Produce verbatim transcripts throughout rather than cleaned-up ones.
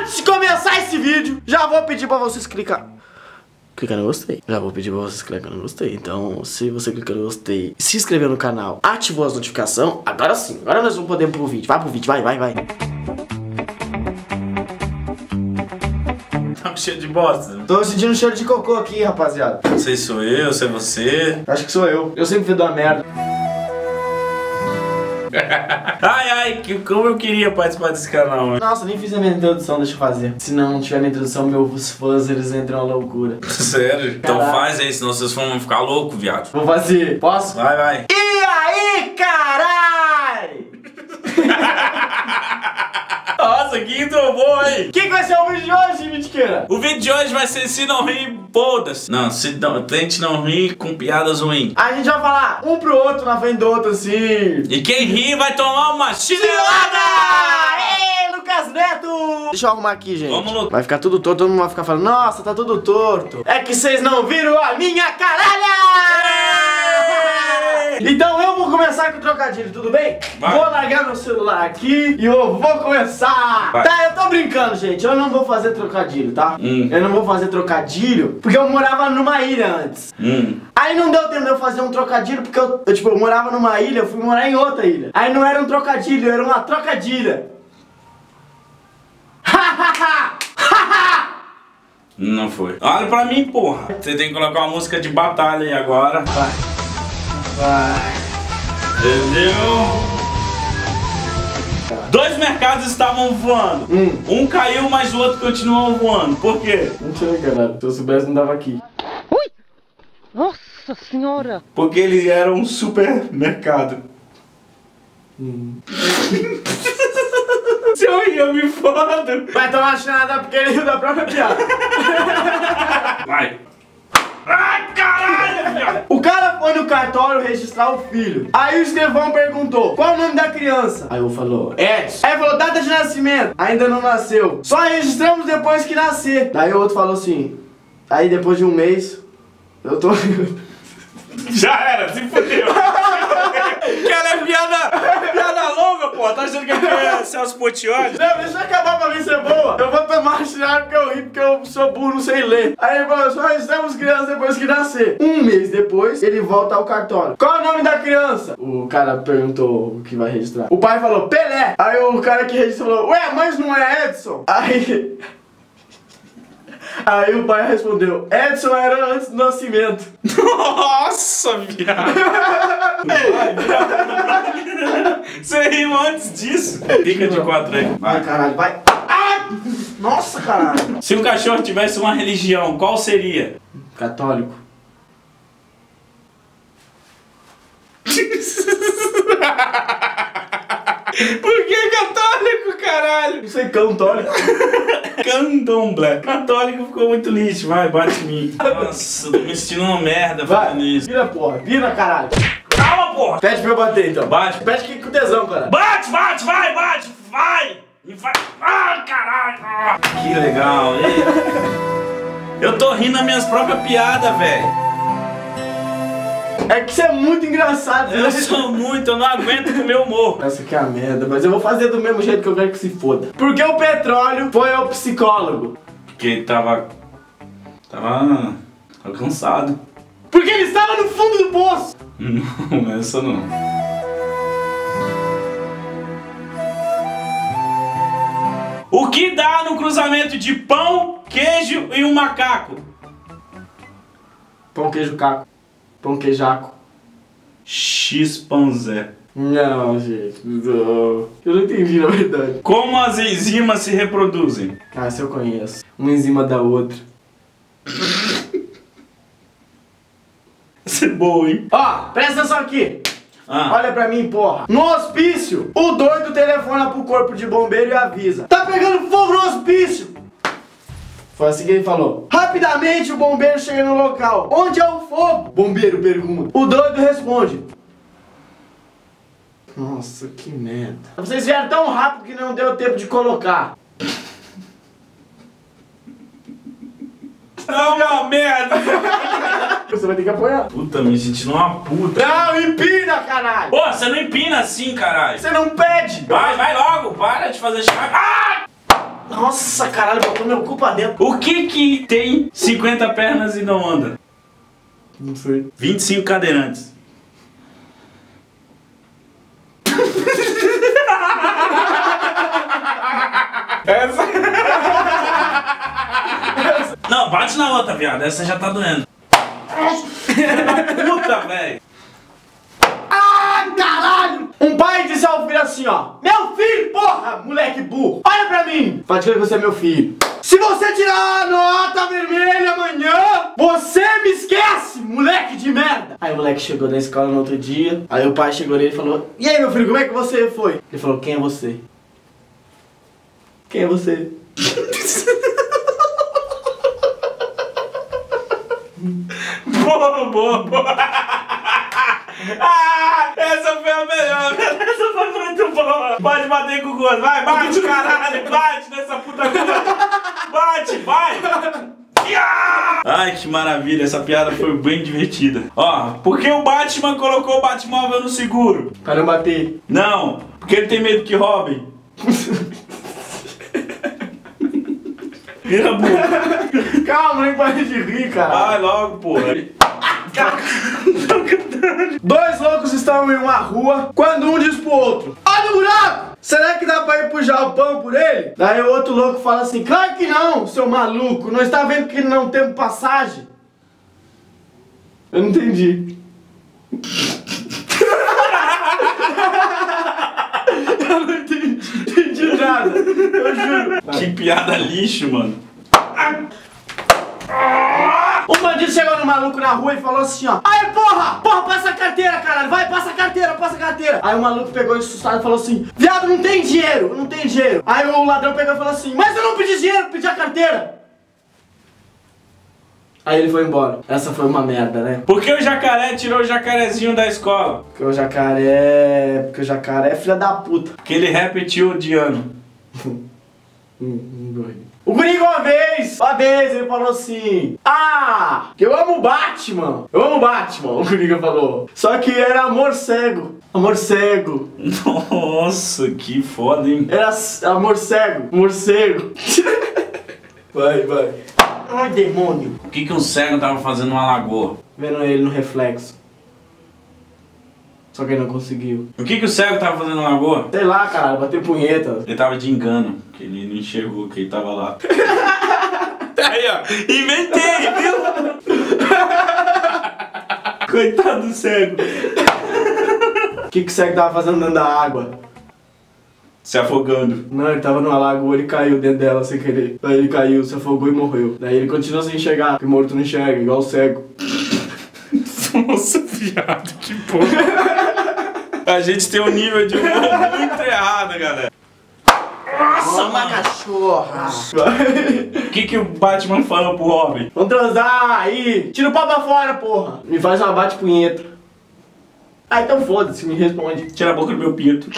Antes de começar esse vídeo, já vou pedir pra vocês clicar Clicar no gostei. Já vou pedir pra vocês clicar no gostei. Então, se você clicar no gostei, se inscrever no canal, ativou as notificações, agora sim, agora nós vamos poder ir pro vídeo. Vai pro vídeo, vai, vai, vai. Tá com cheiro de bosta? Tô sentindo cheiro de cocô aqui, rapaziada. Não sei se sou eu, se é você. Acho que sou eu. Eu sempre fiz uma merda. Ai, ai, que, como eu queria participar desse canal, mano. Nossa, nem fiz a minha introdução, deixa eu fazer. Se não tiver minha introdução, meus fãs, eles entram à loucura. Sério? Então Caraca. faz aí, senão vocês vão ficar loucos, viado. Vou fazer. Posso? Vai, vai. E aí, carai? Nossa, que intro bom, hein? O que, que vai ser o vídeo de hoje, Mitiqueira? O vídeo de hoje vai ser se não rir, foda-se. Não, se não, tente não rir com piadas ruins. A gente vai falar um pro outro na frente do outro, assim. E quem rir vai tomar uma chinelada! Ei, Lucas Neto! Deixa eu arrumar aqui, gente. Vamos, Lucas. Vai ficar tudo torto, todo mundo vai ficar falando, nossa, tá tudo torto. É que vocês não viram a minha caralha! Então eu vou começar com o trocadilho, tudo bem? Vai. Vou largar meu celular aqui e eu vou começar. Vai. Tá, eu tô brincando, gente. Eu não vou fazer trocadilho, tá? Hum. Eu não vou fazer trocadilho porque eu morava numa ilha antes. Hum. Aí não deu tempo de eu fazer um trocadilho porque eu, eu, tipo, eu morava numa ilha, eu fui morar em outra ilha. Aí não era um trocadilho, era uma trocadilha. Não foi. Olha pra mim, porra. Você tem que colocar uma música de batalha aí agora. Vai. Vai. Entendeu? Dois mercados estavam voando. Hum. Um caiu, mas o outro continuou voando. Por quê? Não sei, caralho. Se eu soubesse, não dava aqui. Ui! Nossa senhora! Porque ele era um supermercado. Hum. Se eu rir, eu me fodo. Vai tomar chinada porque ele riu da própria piada. Vai. Ai, caralho, viado. O cara foi no cartório registrar o filho. Aí o Estevão perguntou, qual o nome da criança? Aí eu falou, Edson. Aí falou, data de nascimento. Ainda não nasceu. Só registramos depois que nascer. Daí o outro falou assim, aí depois de um mês, eu tô... Já era, se fudeu. Cara, é piada, piada longa, pô. Tá achando que é Celso Portiolli? Não, deixa eu acabar pra mim ser boa. Eu vou tomar chinada porque eu ri, porque eu sou burro, não sei ler. Aí ele falou, só registramos criança depois que nascer. Um mês depois, ele volta ao cartório. Qual é o nome da criança? O cara perguntou o que vai registrar. O pai falou, Pelé. Aí o cara que registrou falou, ué, mas não é Edson? Aí... Aí o pai respondeu, Edson era antes do nascimento. Nossa, viado. Vai, viado. Você riu antes disso. Fica de quatro aí. Vai, caralho, vai. Ah! Nossa, caralho. Se um cachorro tivesse uma religião, qual seria? Católico. Por que católico, caralho? Não sei, católico. Candomblé. Católico ficou muito lixo. Vai, bate em mim. Nossa, tô me sentindo uma merda Vai, fazendo isso. vira, porra, vira, caralho. Calma, porra. Pede pra eu bater, então. Bate. Pede que com tesão, cara. Bate, bate, vai, bate, vai. E vai. Ah, caralho. Ah, que legal, hein? Eu tô rindo das minhas próprias piadas, velho. É que você é muito engraçado. Eu sou muito, eu não aguento com o meu humor. Essa aqui é a merda, mas eu vou fazer do mesmo jeito que eu quero que se foda. Porque o petróleo foi ao psicólogo. Porque ele tava... Tava... Tava cansado. Porque ele estava no fundo do poço. Não, essa não. O que dá no cruzamento de pão, queijo e um macaco? Pão, queijo, caco. Pão, queijaco. X-Panzé. Não, gente. Não. Eu não entendi, na verdade. Como as enzimas se reproduzem? Ah, essa eu conheço. Uma em cima da outra. Isso é boa, hein? Ó, presta atenção aqui. Ah. Olha pra mim, porra. No hospício, o doido telefona pro corpo de bombeiro e avisa. Tá pegando fogo no hospício. Foi assim que ele falou. Rapidamente o bombeiro chega no local. Onde é o fogo? Bombeiro pergunta. O doido responde. Nossa, que merda. Vocês vieram tão rápido que não deu tempo de colocar. É uma merda. Você vai ter que apoiar. Puta, me sentindo uma puta. Não, empina, caralho. Pô, você não empina assim, caralho. Você não pede. Vai, vai logo. Para de fazer chave. Ah! Nossa, caralho, botou meu cu pra dentro. O que que tem cinquenta pernas e não anda? Não sei. vinte e cinco cadeirantes. Essa... Não, bate na outra, viado. Essa já tá doendo. Puta, velho. Ah, caralho! Um pai disse ao filho assim, ó: meu filho, porra, moleque burro, olha pra mim. Pode crer que você é meu filho. Se você tirar a nota vermelha amanhã, você me esquece, moleque de merda. Aí o moleque chegou da escola no outro dia. Aí o pai chegou nele e falou: e aí, meu filho, como é que você foi? Ele falou: quem é você? Quem é você? Boa, boa, boa. Ah, essa foi a melhor. Essa foi muito boa. Pode bater com o gosto. Vai, bate, caralho. Bate nessa puta coisa. Bate, vai. Ai, que maravilha. Essa piada foi bem divertida. Ó, por que o Batman colocou o Batmóvel no seguro? Pra não bater. Não, porque ele tem medo que roubem. Vira burro. Calma, nem pare de rir, cara. Vai logo, porra. Dois loucos estavam em uma rua quando um diz pro outro: olha o buraco! Será que dá pra ir pro Japão por ele? Daí o outro louco fala assim: claro que não, seu maluco. Não está vendo que não temos passagem? Eu não entendi. Eu não entendi, entendi nada. Eu juro. Que piada lixo, mano. Um bandido chegou no maluco na rua e falou assim, ó: aí, porra! Porra, passa a carteira, caralho! Vai, passa a carteira, passa a carteira! Aí o maluco pegou assustado e falou assim: viado, não tem dinheiro, não tem dinheiro! Aí o ladrão pegou e falou assim: mas eu não pedi dinheiro, pedi a carteira! Aí ele foi embora. Essa foi uma merda, né? Por que o jacaré tirou o jacarezinho da escola? Porque o jacaré... Porque o jacaré é filha da puta. Porque ele repetiu de ano. O guri uma vez, uma vez ele falou assim: ah, que eu amo o Batman. Eu amo o Batman, o guri falou. Só que era amor cego. Amor cego. Nossa, que foda, hein? Era amor cego. Morcego. Vai, vai. Ai, demônio. O que que um cego tava fazendo numa lagoa? Vendo ele no reflexo. Só que ele não conseguiu. O que que o cego tava fazendo na lagoa? Sei lá, caralho, bater punheta. Ele tava de engano, que ele não enxergou que ele tava lá. Aí, ó, inventei, viu? Coitado do cego. O que que o cego tava fazendo dentro da água? Se afogando. Não, ele tava numa lagoa, ele caiu dentro dela sem querer. Daí ele caiu, se afogou e morreu. Daí ele continuou sem enxergar, porque morto não enxerga, igual o cego. Nossa, viado, que porra. A gente tem um nível de humor muito errado, galera. Nossa, uma mano. cachorra. O que que o Batman falou pro Robin? Vamos transar aí. Tira o pau pra fora, porra. Me faz uma bate-punheta. Ah, então foda-se, me responde. Tira a boca do meu pinto.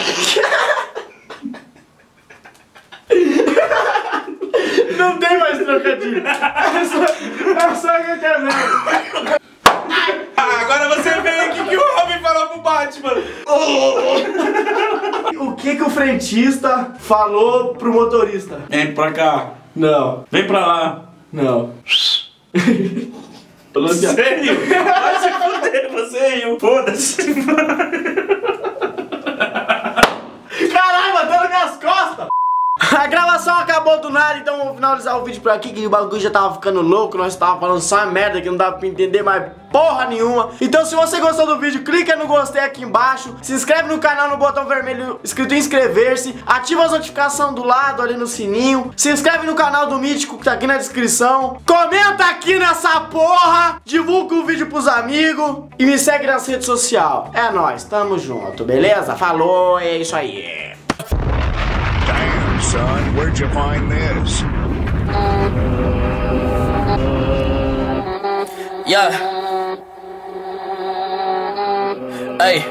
Não tem mais trocadilho. É só, é só que eu quero ver. Ah, agora você vê o que, que o Robin falou pro Batman. O que que o frentista falou pro motorista? Vem pra cá. Não. Vem pra lá. Não. Falou assim, ó. Sério? Vai se fuder, você e eu. Foda-se. Caralho, bateu nas minhas costas. A gravação acabou do nada, então vou finalizar o vídeo por aqui, que o bagulho já tava ficando louco, nós tava falando só merda que não dava pra entender mais porra nenhuma. Então se você gostou do vídeo, clica no gostei aqui embaixo, se inscreve no canal no botão vermelho escrito inscrever-se, ativa as notificações do lado ali no sininho, se inscreve no canal do Mítico que tá aqui na descrição, comenta aqui nessa porra, divulga o vídeo pros amigos e me segue nas redes sociais. É nóis, tamo junto, beleza? Falou, é isso aí. Son, where'd you find this? Yeah. Hey.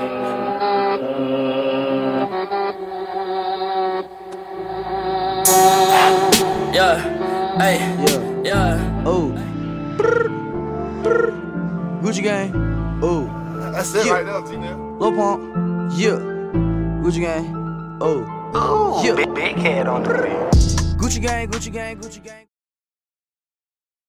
Yeah. Hey. Yeah. Yeah. Oh. Gucci gang. Oh. That's it Yeah. right now, T-Now. Lil Pump. Yeah. Gucci gang. Oh. Ooh, Yeah. big, big head on the beat. Gucci gang, Gucci gang, Gucci gang.